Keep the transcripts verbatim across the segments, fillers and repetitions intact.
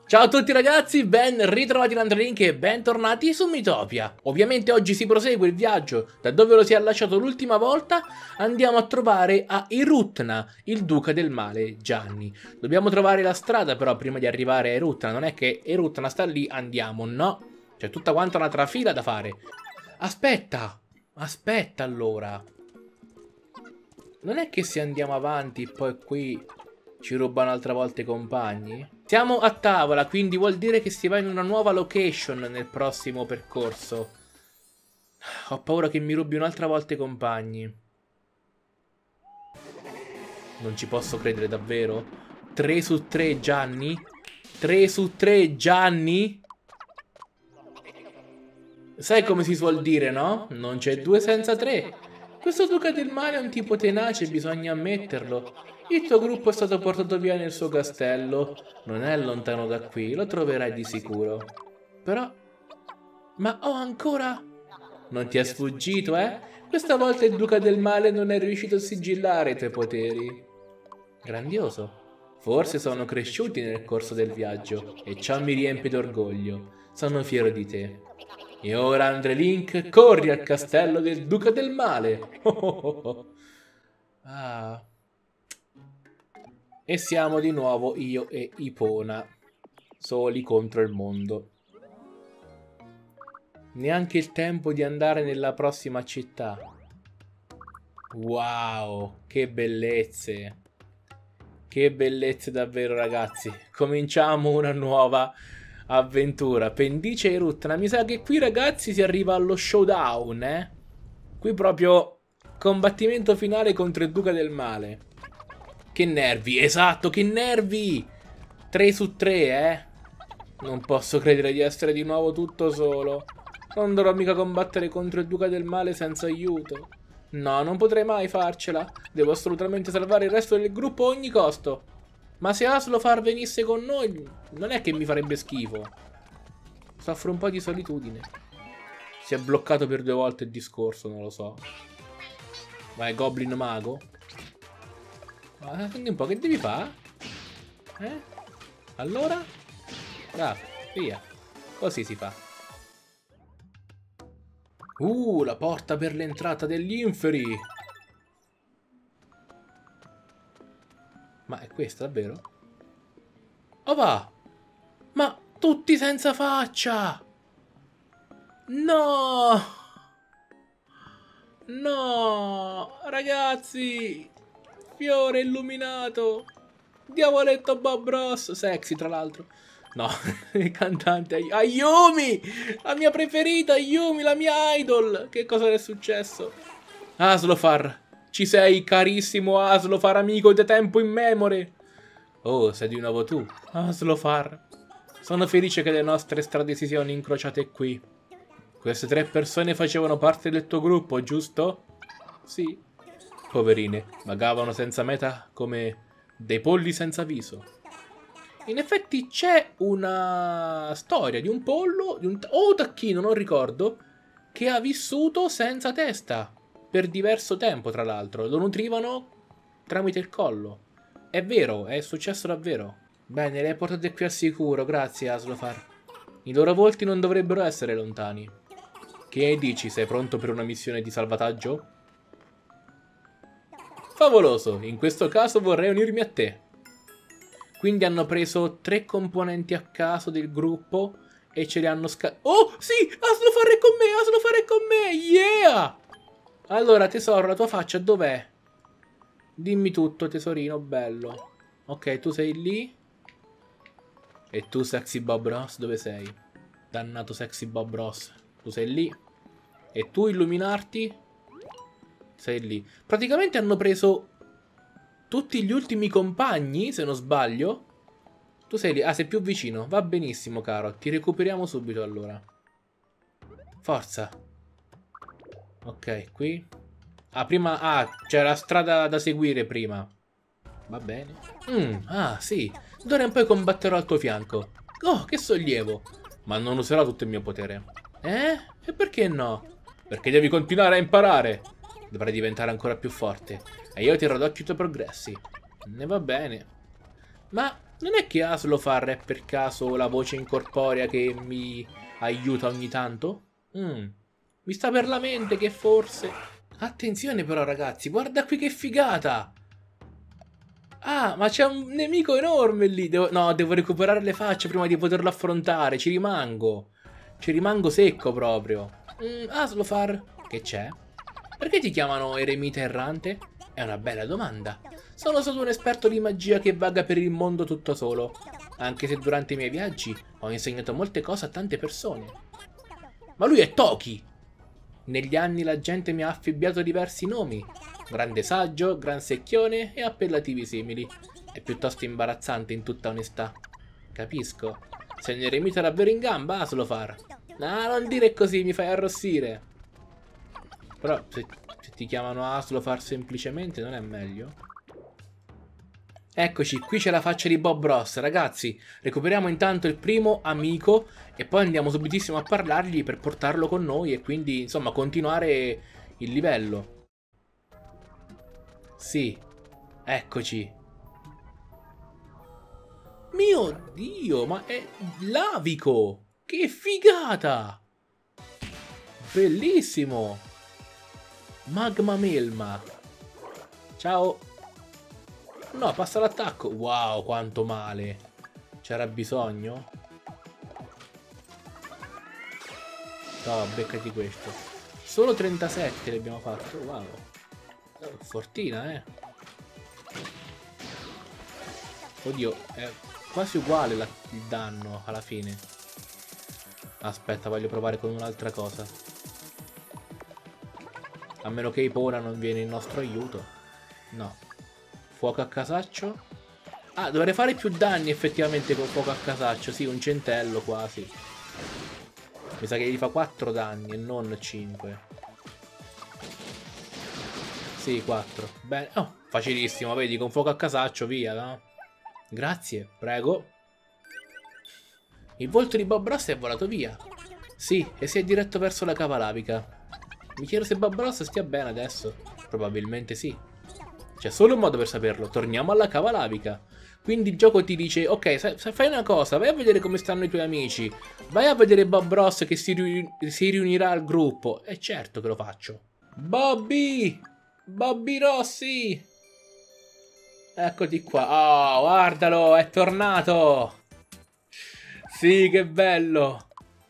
Ciao a tutti ragazzi, ben ritrovati in Andrelink e bentornati su Miitopia. Ovviamente oggi si prosegue il viaggio da dove lo si è lasciato l'ultima volta. Andiamo a trovare a Erutna, il duca del male Gianni. Dobbiamo trovare la strada però prima di arrivare a Erutna. Non è che Erutna sta lì, andiamo, no. C'è tutta quanta una trafila da fare. Aspetta, aspetta allora. Non è che se andiamo avanti poi qui ci rubano altre volte i compagni? Siamo a tavola, quindi vuol dire che si va in una nuova location nel prossimo percorso. Ho paura che mi rubi un'altra volta i compagni. Non ci posso credere davvero? tre su tre Gianni? tre su tre Gianni? Sai come si suol dire, no? Non c'è due senza tre. Questo duca del male è un tipo tenace, bisogna ammetterlo. Il tuo gruppo è stato portato via nel suo castello. Non è lontano da qui, lo troverai di sicuro. Però... Ma ho ancora... Non ti è sfuggito, eh? Questa volta il duca del male non è riuscito a sigillare i tuoi poteri. Grandioso. Forse sono cresciuti nel corso del viaggio e ciò mi riempie d'orgoglio. Sono fiero di te. E ora Andrelink, corri al castello del duca del male. Oh oh oh oh. Ah... E siamo di nuovo io e Ipona, soli contro il mondo. Neanche il tempo di andare nella prossima città. Wow, che bellezze. Che bellezze davvero ragazzi. Cominciamo una nuova avventura. Pendice Erutna. Mi sa che qui ragazzi si arriva allo showdown, eh. Qui proprio combattimento finale contro il duca del male. Che nervi, esatto, che nervi! tre su tre, eh? Non posso credere di essere di nuovo tutto solo. Non dovrò mica combattere contro il duca del male senza aiuto. No, non potrei mai farcela. Devo assolutamente salvare il resto del gruppo a ogni costo. Ma se Aslofar venisse con noi, non è che mi farebbe schifo. Soffro un po' di solitudine. Si è bloccato per due volte il discorso, non lo so. Vai, Goblin Mago. Ma senti un po', che devi fare? Eh? Allora? Bravo, via. Così si fa. Uh, la porta per l'entrata degli inferi. Ma è questa davvero? Oh va! Ma tutti senza faccia! No! No! Ragazzi! Fiore illuminato. Diavoletto Bob Ross. Sexy tra l'altro. No, il cantante Ayumi. La mia preferita Ayumi, la mia idol. Che cosa è successo? Aslofar. Ci sei carissimo Aslofar, amico di tempo immemore. Oh, sei di nuovo tu Aslofar. Sono felice che le nostre strade si siano incrociate qui. Queste tre persone facevano parte del tuo gruppo, giusto? Sì. Poverine, vagavano senza meta come dei polli senza viso. In effetti c'è una storia di un pollo, di un o tacchino, non ricordo, che ha vissuto senza testa per diverso tempo, tra l'altro. Lo nutrivano tramite il collo. È vero, è successo davvero. Bene, le portate qui al sicuro, grazie Aslofar. I loro volti non dovrebbero essere lontani. Che dici, sei pronto per una missione di salvataggio? Favoloso, in questo caso vorrei unirmi a te. Quindi hanno preso tre componenti a caso del gruppo e ce li hanno sca... Oh, sì! Aslofar è con me, Aslofar è con me, yeah! Allora, tesoro, la tua faccia dov'è? Dimmi tutto, tesorino, bello. Ok, tu sei lì. E tu, Sexy Bob Ross, dove sei? Dannato Sexy Bob Ross. Tu sei lì. E tu, illuminarti? Sei lì. Praticamente hanno preso tutti gli ultimi compagni, se non sbaglio. Tu sei lì. Ah, sei più vicino. Va benissimo, caro. Ti recuperiamo subito, allora. Forza. Ok, qui. Ah, prima... Ah, c'è la strada da seguire prima. Va bene. Mm, ah, sì. D'ora in poi combatterò al tuo fianco. Oh, che sollievo. Ma non userò tutto il mio potere. Eh? E perché no? Perché devi continuare a imparare. Dovrai diventare ancora più forte. E io terrò d'occhio i tuoi progressi. Ne va bene. Ma Non è che Aslofar è per caso la voce incorporea che mi aiuta ogni tanto? Mm. Mi sta per la mente che forse... Attenzione però ragazzi, guarda qui che figata! Ah, ma c'è un nemico enorme lì! Devo... No, devo recuperare le facce prima di poterlo affrontare, ci rimango. Ci rimango secco proprio. Mm, Aslofar, che c'è? Perché ti chiamano eremita errante? È una bella domanda. Sono stato un esperto di magia che vaga per il mondo tutto solo, anche se durante i miei viaggi ho insegnato molte cose a tante persone. Ma lui è Toki! Negli anni la gente mi ha affibbiato diversi nomi. Grande saggio, gran secchione e appellativi simili. È piuttosto imbarazzante in tutta onestà. Capisco. Sei un eremita davvero in gamba, Aslofar. No, non dire così, mi fai arrossire. Però se, se ti chiamano Aslofar semplicemente non è meglio? Eccoci, qui c'è la faccia di Bob Ross. Ragazzi, recuperiamo intanto il primo amico e poi andiamo subitissimo a parlargli per portarlo con noi e quindi, insomma, continuare il livello. Sì, eccoci. Mio Dio, ma è Lavico! Che figata! Bellissimo! Magma Melma. Ciao. No, passa l'attacco. Wow, quanto male. C'era bisogno? No, beccati questo. Solo trentasette le abbiamo fatto. Wow. Oh, fortina, eh. Oddio, è quasi uguale la, il danno alla fine. Aspetta, voglio provare con un'altra cosa. A meno che Ipona non viene in nostro aiuto. No. Fuoco a casaccio. Ah, dovrei fare più danni effettivamente con fuoco a casaccio. Sì, un centello quasi. Mi sa che gli fa quattro danni e non cinque. Sì, quattro. Bene. Oh, facilissimo, vedi, con fuoco a casaccio, via, no? Grazie, prego. Il volto di Bob Ross è volato via. Sì, e si è diretto verso la cava lavica. Mi chiedo se Bob Ross stia bene adesso. Probabilmente sì. C'è solo un modo per saperlo, torniamo alla cava lavica. Quindi il gioco ti dice, ok, fai una cosa, vai a vedere come stanno i tuoi amici. Vai a vedere Bob Ross che si, riun si riunirà al gruppo. E certo che lo faccio. Bobby! Bobby Rossi! Eccoti qua. Oh, guardalo, è tornato! Sì, che bello!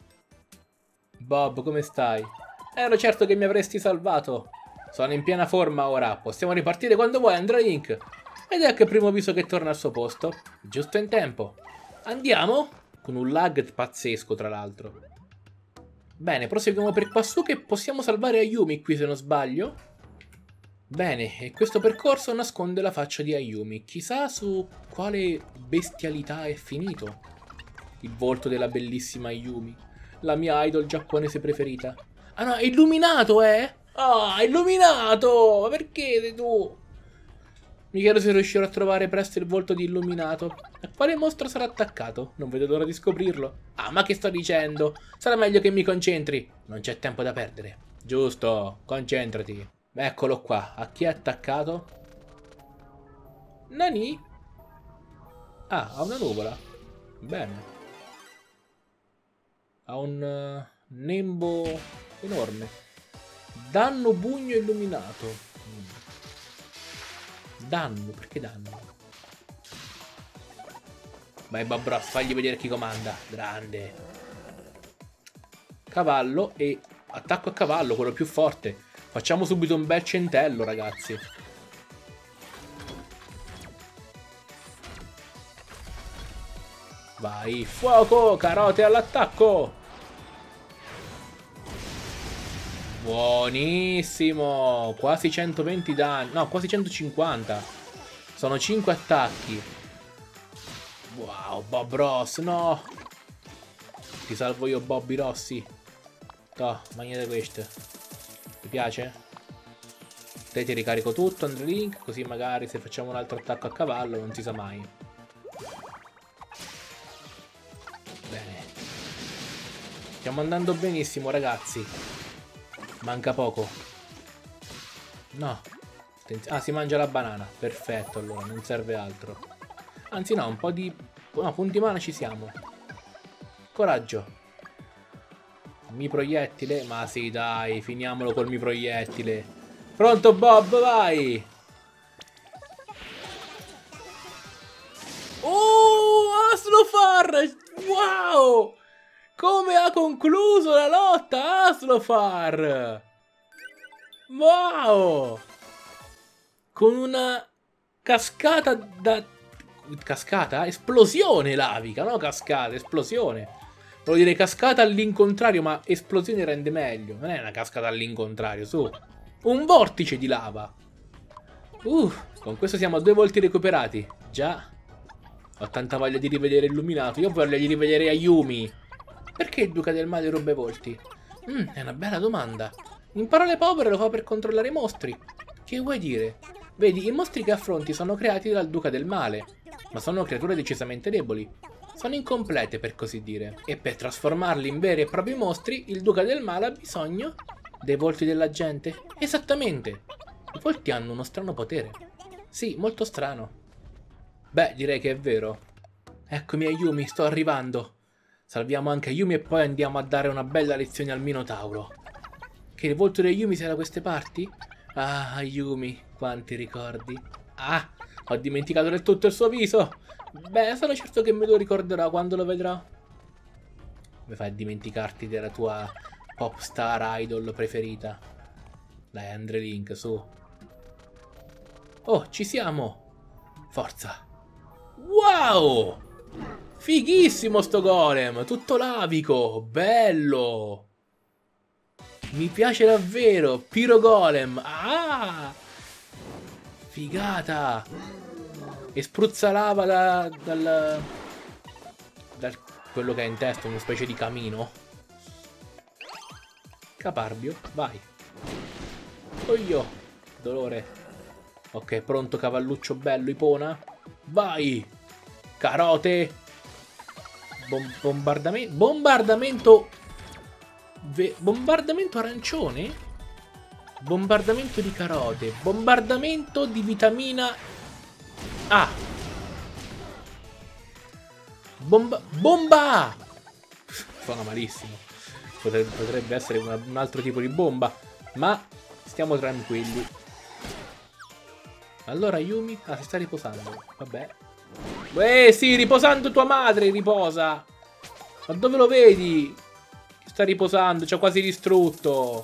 Bob, come stai? Ero certo che mi avresti salvato. Sono in piena forma ora, possiamo ripartire quando vuoi, Andrea Link. Ed ecco il primo viso che torna al suo posto. Giusto in tempo. Andiamo? Con un lag pazzesco, tra l'altro. Bene, proseguiamo per qua su che possiamo salvare Ayumi qui se non sbaglio. Bene, e questo percorso nasconde la faccia di Ayumi. Chissà su quale bestialità è finito. Il volto della bellissima Ayumi. La mia idol giapponese preferita. Ah no, è illuminato, eh? Ah, illuminato! Ma perché tu? Mi chiedo se riuscirò a trovare presto il volto di Illuminato. A quale mostro sarà attaccato? Non vedo l'ora di scoprirlo. Ah, ma che sto dicendo? Sarà meglio che mi concentri. Non c'è tempo da perdere. Giusto, concentrati. Eccolo qua. A chi è attaccato? Nani? Ah, ha una nuvola. Bene. Ha un uh, nembo enorme. Danno bugno illuminato. Mm. Danno, perché danno? Vai Bob Ross, fagli vedere chi comanda. Grande. Cavallo e attacco a cavallo, quello più forte. Facciamo subito un bel centello, ragazzi. Vai, fuoco, carote all'attacco. Buonissimo. Quasi centoventi danni. No, quasi centocinquanta. Sono cinque attacchi. Wow, Bob Ross, no. Ti salvo io, Bobby Rossi. Toh, mangiate questo. Ti piace? Te ti ricarico tutto, Andrea Link. Così magari se facciamo un altro attacco a cavallo non si sa mai. Bene. Stiamo andando benissimo, ragazzi. Manca poco. No. Ah, si mangia la banana. Perfetto, allora, non serve altro. Anzi no, un po' di... No, punti mana ci siamo. Coraggio. Mi proiettile? Ma sì, dai, finiamolo col mi proiettile. Pronto Bob, vai! Oh, Aslofar! Wow! Come ha concluso la lotta Aslofar! Wow! Con una cascata da... Cascata? Esplosione lavica, no cascata, esplosione. Volevo dire cascata all'incontrario, ma esplosione rende meglio. Non è una cascata all'incontrario, su. Un vortice di lava. Uh, con questo siamo a due volti recuperati. Già. Ho tanta voglia di rivedere Illuminato. Io voglio di rivedere Ayumi. Perché il Duca del Male ruba i volti? Mm, è una bella domanda. In parole povere lo fa per controllare i mostri. Che vuoi dire? Vedi, i mostri che affronti sono creati dal Duca del Male, ma sono creature decisamente deboli. Sono incomplete, per così dire. E per trasformarli in veri e propri mostri, il Duca del Male ha bisogno dei volti della gente. Esattamente. I volti hanno uno strano potere. Sì, molto strano. Beh, direi che è vero. Eccomi Ayumi, sto arrivando. Salviamo anche Ayumi e poi andiamo a dare una bella lezione al Minotauro. Che il volto di Ayumi sia da queste parti? Ah, Ayumi, quanti ricordi. Ah, ho dimenticato del tutto il suo viso. Beh, sono certo che me lo ricorderà quando lo vedrà. Come fai a dimenticarti della tua pop star idol preferita? Dai, Andre Link, su. Oh, ci siamo. Forza. Wow! Fighissimo sto golem, tutto lavico, bello. Mi piace davvero, Pyro Golem. Ah! Figata. E spruzza lava da, dal, dal quello che è in testa, una specie di camino. Caparbio, vai. Oio, dolore. Ok, pronto cavalluccio bello, Ipona. Vai. Carote. Bom bombardamento. Bombardamento. Ve bombardamento arancione? Bombardamento di carote. Bombardamento di vitamina A. Bomba. Bomba! Suona malissimo. Potrebbe, potrebbe essere una, un altro tipo di bomba. Ma stiamo tranquilli. Allora Yumi. Ah, si sta riposando. Vabbè. Eh sì, riposando tua madre, riposa. Ma dove lo vedi? Sta riposando, ci ha quasi distrutto.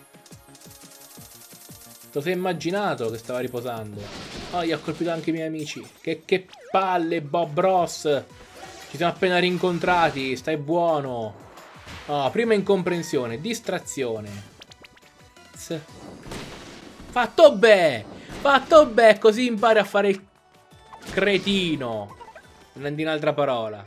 Lo sei immaginato che stava riposando? Oh, gli ho colpito anche i miei amici. Che, che palle, Bob Ross. Ci siamo appena rincontrati, stai buono. Oh, prima incomprensione, distrazione. S Fatto bene. Fatto bene, così impari a fare il cretino. Prendi un'altra parola.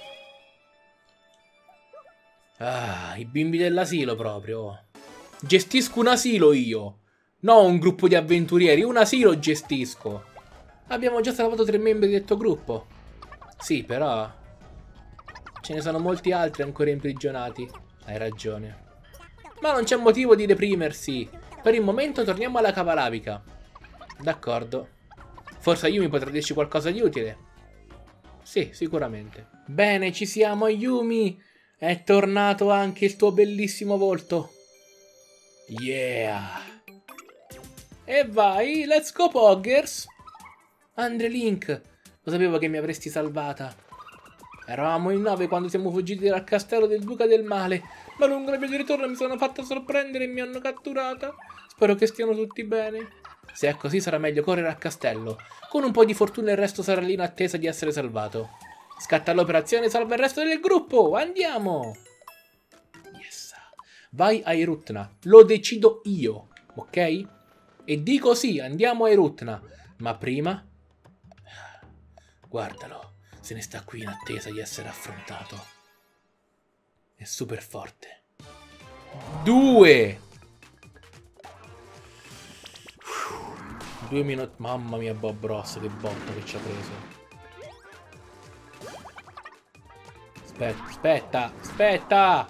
Ah, i bimbi dell'asilo proprio. Gestisco un asilo io. No un gruppo di avventurieri, un asilo gestisco. Abbiamo già salvato tre membri del tuo gruppo. Sì, però ce ne sono molti altri ancora imprigionati. Hai ragione. Ma non c'è motivo di deprimersi. Per il momento torniamo alla Cavalavica. D'accordo. Forse Ayumi potrà dirci qualcosa di utile. Sì, sicuramente. Bene, ci siamo Ayumi. È tornato anche il tuo bellissimo volto. Yeah. E vai, let's go Poggers. Andre Link, lo sapevo che mi avresti salvata. Eravamo in nave quando siamo fuggiti dal castello del Duca del Male, ma lungo la via di ritorno mi sono fatta sorprendere e mi hanno catturata. Spero che stiano tutti bene. Se è così sarà meglio correre al castello. Con un po' di fortuna il resto sarà lì in attesa di essere salvato. Scatta l'operazione e salva il resto del gruppo. Andiamo. Yes. Vai a Erutna. Lo decido io. Ok? E dico sì, andiamo a Erutna. Ma prima... Guardalo. Se ne sta qui in attesa di essere affrontato. È super forte. Due. Due minuti. Mamma mia, Bob Ross, che botto che ci ha preso. Aspetta, aspetta, aspetta.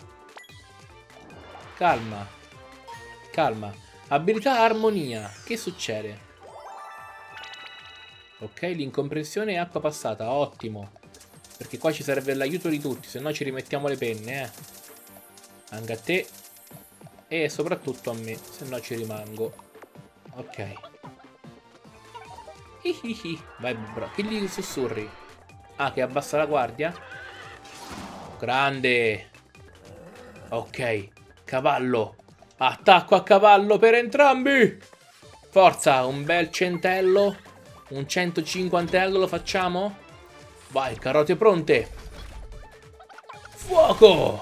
Calma. Calma. Abilità armonia. Che succede? Ok, l'incomprensione è acqua passata, ottimo. Perché qua ci serve l'aiuto di tutti, se no ci rimettiamo le penne, eh. Anche a te. E soprattutto a me, se no ci rimango. Ok. Hihihi. Vai, bro. Che gli sussurri? Ah, che abbassa la guardia? Grande. Ok. Cavallo. Attacco a cavallo per entrambi. Forza, un bel centello. Un centocinquantello lo facciamo? Vai, carote pronte. Fuoco.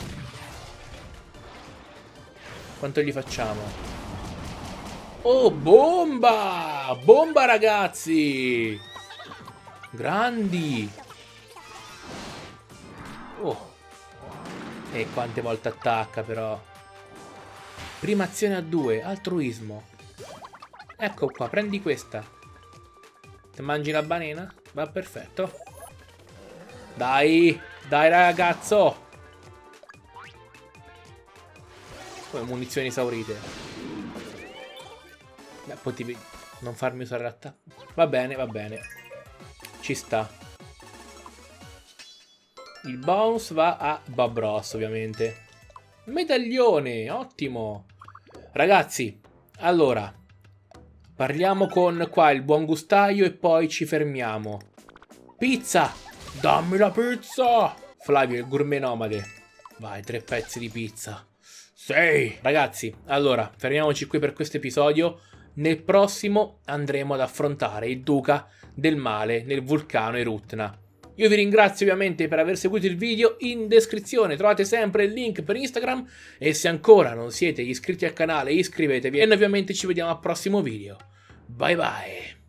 Quanto gli facciamo? Oh, bomba! Bomba, ragazzi! Grandi! Oh. E quante volte attacca, però. Prima azione a due, altruismo. Ecco qua, prendi questa. Te mangi la banana? Va perfetto. Dai, dai ragazzo. Come munizioni esaurite. Beh, potevi non farmi usare l'attacco. Va bene, va bene. Ci sta. Il bonus va a Bob Ross, ovviamente. Medaglione, ottimo. Ragazzi, allora parliamo con qua il buon gustaio e poi ci fermiamo. Pizza! Dammi la pizza! Flavio, il gourmet nomade. Vai, tre pezzi di pizza. Sei! Ragazzi, allora, fermiamoci qui per questo episodio. Nel prossimo andremo ad affrontare il duca del male nel vulcano Erutna. Io vi ringrazio ovviamente per aver seguito il video. In descrizione trovate sempre il link per Instagram. E se ancora non siete iscritti al canale, iscrivetevi. E noi ovviamente ci vediamo al prossimo video. Bye bye!